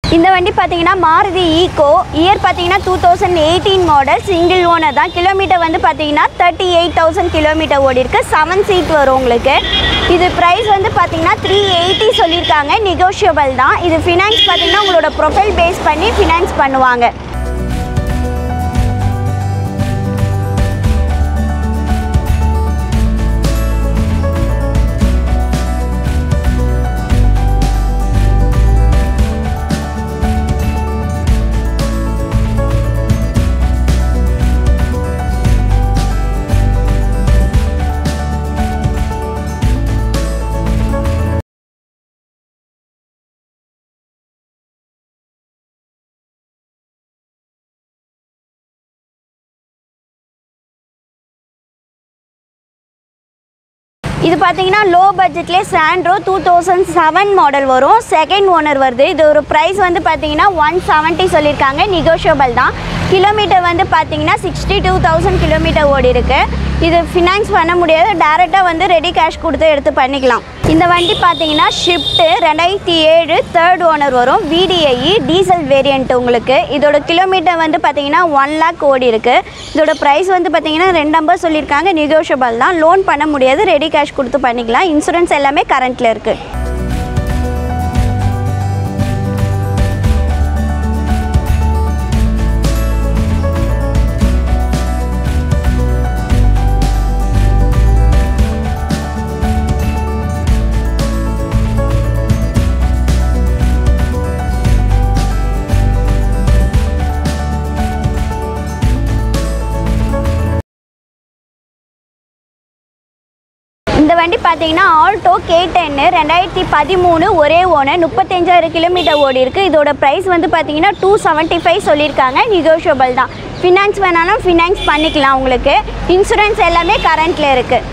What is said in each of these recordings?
இந்த வண்டி பார்த்தீங்கன்னா மாருதி ஈகோ, இயர் பார்த்தீங்கன்னா 2018 மாடல், சிங்கிள் ஓனர் தான். கிலோமீட்டர் வந்து பார்த்தீங்கன்னா 38,000 கிலோமீட்டர் ஓடி இருக்கு. 7 சீட் வரும் உங்களுக்கு. இது ப்ரைஸ் வந்து பார்த்தீங்கன்னா 380 சொல்லியிருக்காங்க, நெகோஷியபிள் தான். இது ஃபினான்ஸ் பார்த்தீங்கன்னா உங்களோட ப்ரொஃபைல் பேஸ் பண்ணி ஃபினான்ஸ் பண்ணுவாங்க. இது பார்த்தீங்கன்னா லோ பட்ஜெட்லேயே சாண்ட்ரோ 2007 மாடல் வரும், செகண்ட் ஓனர் வருது. இது ஒரு ப்ரைஸ் வந்து பார்த்தீங்கன்னா 170 சொல்லியிருக்காங்க, நெகோஷியபிள் தான். கிலோமீட்டர் வந்து பார்த்தீங்கன்னா 62,000 கிலோமீட்டர் ஓடி இருக்கு. இது ஃபினான்ஸ் பண்ண முடியாது, டேரெக்டாக வந்து ரெடி கேஷ் கொடுத்து எடுத்து பண்ணிக்கலாம். இந்த வண்டி பார்த்தீங்கன்னா ஷிஃப்ட்டு 2007 தேர்ட் ஓனர் வரும், VDI டீசல் வேரியண்ட் உங்களுக்கு. இதோட கிலோமீட்டர் வந்து பார்த்தீங்கன்னா 1 lakh ஓடி இருக்கு. இதோட ப்ரைஸ் வந்து பார்த்தீங்கன்னா 2 நம்பர் சொல்லியிருக்காங்க, நெகோஷியபிள் தான். லோன் பண்ண முடியாது, ரெடி கேஷ் கொடுத்து பண்ணிக்கலாம். இன்சூரன்ஸ் எல்லாமே கரண்ட்டில் இருக்குது. இந்த வண்டி பார்த்தீங்கன்னா ஆல்டோ K10 2013 ஒரே ஓனர், 35,000 கிலோமீட்டர் ஓடி இருக்குது. இதோட ப்ரைஸ் வந்து பார்த்தீங்கன்னா 275 சொல்லியிருக்காங்க, நெகோஷியபிள் தான். ஃபினான்ஸ் வேணாலும் ஃபினான்ஸ் பண்ணிக்கலாம் உங்களுக்கு. இன்சூரன்ஸ் எல்லாமே கரண்ட்டில் இருக்குது.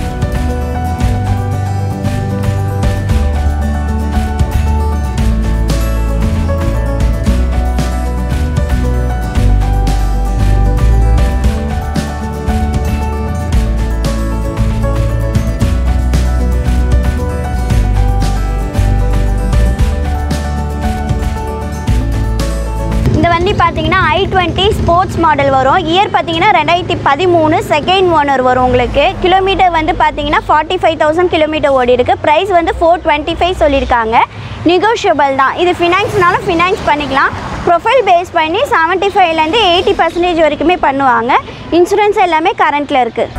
வண்டி பார்த்தீங்கன்னா i20 ஸ்போர்ட்ஸ் மாடல் வரும், இயர் பார்த்தீங்கன்னா 2013 செகண்ட் ஓனர் வரும் உங்களுக்கு. கிலோமீட்டர் வந்து பார்த்தீங்கன்னா 45,000 கிலோமீட்டர் ஓடி இருக்கு. ப்ரைஸ் வந்து 425 சொல்லியிருக்காங்க, நெகோஷியபிள் தான். இது ஃபினான்ஸ்னாலும் ஃபினான்ஸ் பண்ணிக்கலாம். ப்ரொஃபைல் பேஸ் பண்ணி 75லேருந்து 80% வரைக்குமே பண்ணுவாங்க. இன்சூரன்ஸ் எல்லாமே கரண்ட்டில் இருக்குது.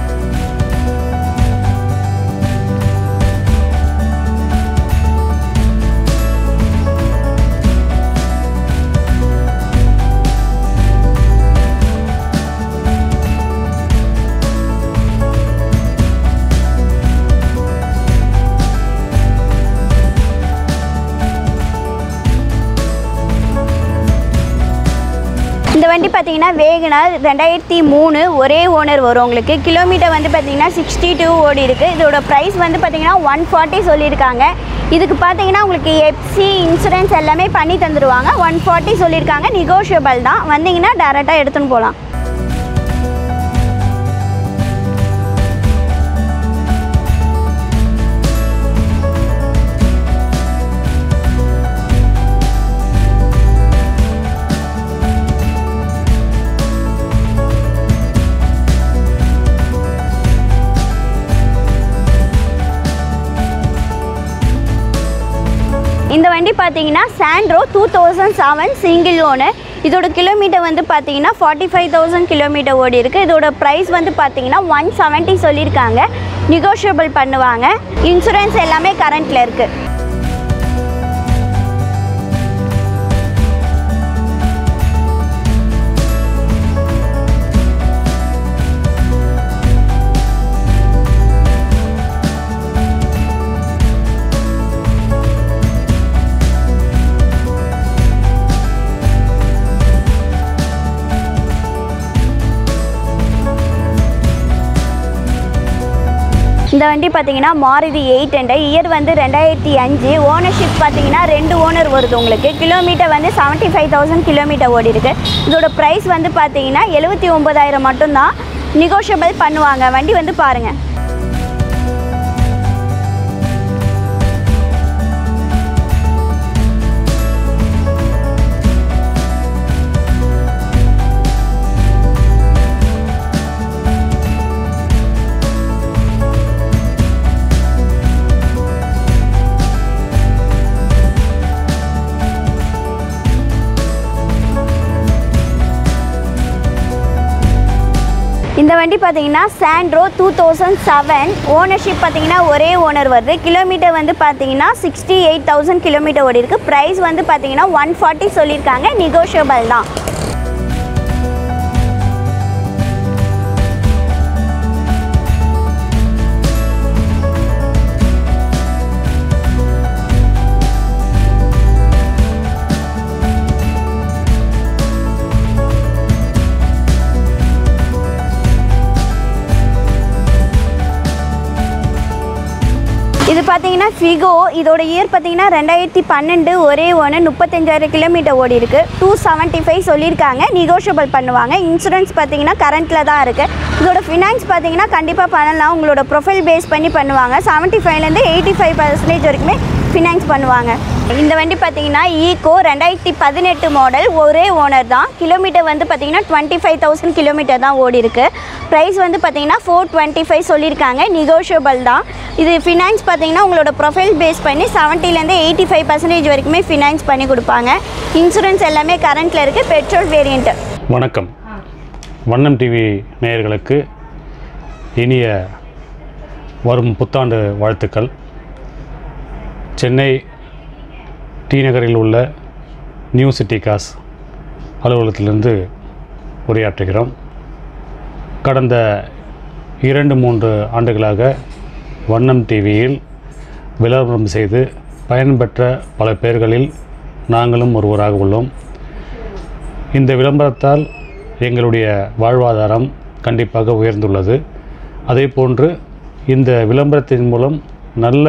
இந்த வண்டி பார்த்தீங்கன்னா வேகனார் 2003 ஒரே ஓனர் வரும் உங்களுக்கு. கிலோமீட்டர் வந்து பார்த்தீங்கன்னா 62 ஓடி இருக்குது. இதோட ப்ரைஸ் வந்து பார்த்தீங்கன்னா 140 சொல்லியிருக்காங்க. இதுக்கு பார்த்தீங்கன்னா உங்களுக்கு எஃப்சி இன்சூரன்ஸ் எல்லாமே பண்ணி தந்துடுவாங்க. 140 சொல்லியிருக்காங்க, நெகோஷியபிள் தான். வந்தீங்கன்னா டேரெக்டாக எடுத்துன்னு போகலாம். இந்த வண்டி பார்த்தீங்கன்னா சாண்ட்ரோ 2007 சிங்கிள் ஓனர். இதோட கிலோமீட்டர் வந்து பார்த்தீங்கன்னா 45,000 கிலோமீட்டர் ஓடி இருக்குது. இதோட ப்ரைஸ் வந்து பார்த்தீங்கன்னா 170 சொல்லியிருக்காங்க, நெகோஷியபிள் பண்ணுவாங்க. இன்சூரன்ஸ் எல்லாமே கரண்ட்டில் இருக்குது. இந்த வண்டி பார்த்தீங்கன்னா மாருதி 800, இயர் வந்து 2005, ஓனர்ஷிப் பார்த்தீங்கன்னா 2 ஓனர் வருது உங்களுக்கு. கிலோமீட்டர் வந்து 75,000 கிலோமீட்டர் ஓடி இருக்குது. இதோட ப்ரைஸ் வந்து பார்த்தீங்கன்னா 79,000 மட்டும்தான், நெகோஷியபிள் பண்ணுவாங்க. வண்டி வந்து பாருங்கள். இந்த வண்டி பார்த்தீங்கன்னா சாண்ட்ரோ 2007 ஓனர்ஷிப் பார்த்தீங்கன்னா ஒரே ஓனர் வருது. கிலோமீட்டர் வந்து பார்த்தீங்கன்னா 68,000 கிலோமீட்டர் ஓடி இருக்குது. ப்ரைஸ் வந்து பார்த்தீங்கன்னா 140 சொல்லியிருக்காங்க, நெகோஷியபிள் தான். இது பார்த்தீங்கன்னா ஃபிகோ, இதோட இயர் பார்த்தீங்கன்னா 2012, ஒரே ஓனர், 35,000 கிலோமீட்டர் ஓடி இருக்குது. 275 சொல்லியிருக்காங்க, நெகோஷியபிள் பண்ணுவாங்க. இன்சூரன்ஸ் பார்த்தீங்கன்னா கரண்ட்டில் தான் இருக்குது. இதோட ஃபினான்ஸ் பார்த்தீங்கன்னா கண்டிப்பாக பண்ணலாம், உங்களோட ப்ரொஃபைல் பேஸ் பண்ணி பண்ணுவாங்க. 75லேருந்து 85% வரைக்குமே ஃபினான்ஸ் பண்ணுவாங்க. இந்த வண்டி பார்த்தீங்கன்னா ஈகோ 2018 மாடல், ஒரே ஓனர் தான். கிலோமீட்டர் வந்து பார்த்தீங்கன்னா 25,000 கிலோமீட்டர் தான் ஓடி இருக்குது. ப்ரைஸ் வந்து பார்த்தீங்கன்னா 425 சொல்லியிருக்காங்க, நெகோஷியபிள் தான். இது ஃபினான்ஸ் பார்த்தீங்கன்னா உங்களோட ப்ரொஃபைல் பேஸ் பண்ணி 70லேருந்து 85% வரைக்குமே ஃபினான்ஸ் பண்ணி கொடுப்பாங்க. இன்சூரன்ஸ் எல்லாமே கரண்ட்டில் இருக்குது, பெட்ரோல் வேரியண்ட்டு. வணக்கம். வண்ணம் டிவி நேயர்களுக்கு இனிய வரும் புத்தாண்டு வாழ்த்துக்கள். சென்னை டி நகரில் உள்ள நியூ சிட்டி காஸ் அலுவலகத்திலிருந்து உரையாற்றுகிறோம். கடந்த 2-3 ஆண்டுகளாக வண்ணம் டிவியில் விளம்பரம் செய்து பயன்பெற்ற பல பேர்களில் நாங்களும் ஒருவராக உள்ளோம். இந்த விளம்பரத்தால் எங்களுடைய வாழ்வாதாரம் கண்டிப்பாக உயர்ந்துள்ளது. அதேபோன்று இந்த விளம்பரத்தின் மூலம் நல்ல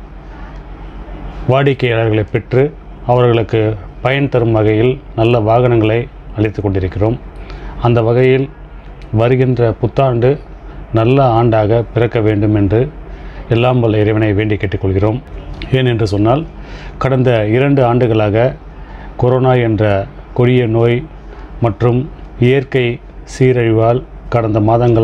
வாடிக்கையாளர்களை பெற்று அவர்களுக்கு பயன் தரும் வகையில் நல்ல வாகனங்களை அளித்து கொண்டிருக்கிறோம். அந்த வகையில் வருகின்ற புத்தாண்டு நல்ல ஆண்டாக பிறக்க வேண்டும் என்று எல்லாம் வல்ல இறைவனை வேண்டி கேட்டுக்கொள்கிறோம். ஏனென்று சொன்னால் கடந்த 2 ஆண்டுகளாக கொரோனா என்ற கொடிய நோய் மற்றும் இயற்கை சீரழிவால் கடந்த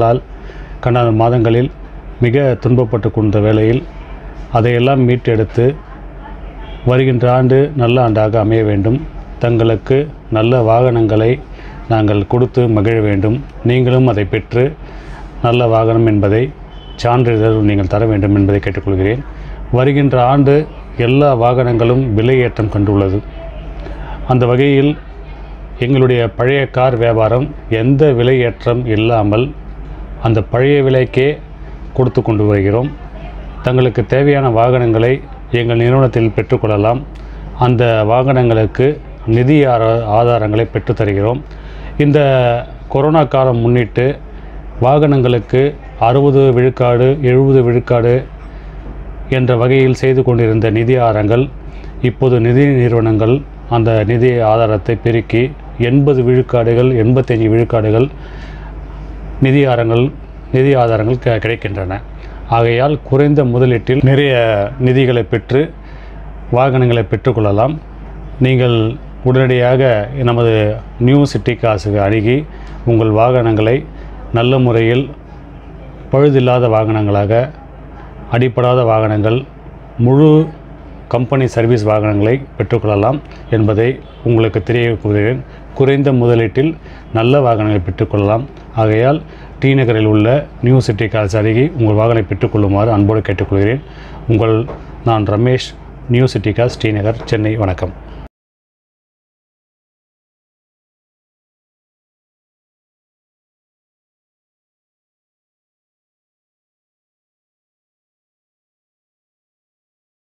மாதங்களில் மிக துன்பப்பட்டு கொண்ட வேளையில் அதையெல்லாம் மீட்டெடுத்து வருகின்ற ஆண்டு நல்ல ஆண்டாக அமைய வேண்டும். தங்களுக்கு நல்ல வாகனங்களை நாங்கள் கொடுத்து மகிழ வேண்டும். நீங்களும் அதை பெற்று நல்ல வாகனம் என்பதை சான்றிதழ் நீங்கள் தர வேண்டும் என்பதை கேட்டுக்கொள்கிறேன். வருகின்ற ஆண்டு எல்லா வாகனங்களும் விலையேற்றம் கண்டுள்ளது. அந்த வகையில் எங்களுடைய பழைய கார் வியாபாரம் எந்த விலையேற்றம் இல்லாமல் அந்த பழைய விலைக்கே கொடுத்து கொண்டு வருகிறோம். தங்களுக்கு தேவையான வாகனங்களை எங்கள் நிறுவனத்தில் பெற்றுக்கொள்ளலாம். அந்த வாகனங்களுக்கு நிதி ஆதாரங்களை பெற்று தருகிறோம். இந்த கொரோனா காலம் முன்னிட்டு வாகனங்களுக்கு 60 விழுக்காடு 70 விழுக்காடு என்ற வகையில் செய்து கொண்டிருந்த நிதி ஆதாரங்கள் இப்போது நிதி நிறுவனங்கள் அந்த நிதி ஆதாரத்தை பெருக்கி 80 விழுக்காடுகள் 85 விழுக்காடுகள் நிதி ஆதாரங்கள் கிடைக்கின்றன. ஆகையால் குறைந்த முதலீட்டில் நிறைய நிதிகளை பெற்று வாகனங்களை பெற்றுக்கொள்ளலாம். நீங்கள் உடனடியாக நமது நியூ சிட்டி காசுக்கு அணுகி உங்கள் வாகனங்களை நல்ல முறையில் பழுதில்லாத வாகனங்களாக, அடிப்படாத வாகனங்கள், முழு கம்பெனி சர்வீஸ் வாகனங்களை பெற்றுக்கொள்ளலாம் என்பதை உங்களுக்கு தெரியக்கூறுகிறேன். குறைந்த முதலீட்டில் நல்ல வாகனங்களை பெற்றுக்கொள்ளலாம். ஆகையால் டி நகரில் உள்ள நியூ சிட்டி காஸ் அருகே உங்கள் வாகனத்தை பெற்றுக்கொள்ளுமாறு அன்போடு கேட்டுக்கொள்கிறேன். நான் Ramesh, new city gas, T Nagar, Chennai. வணக்கம்.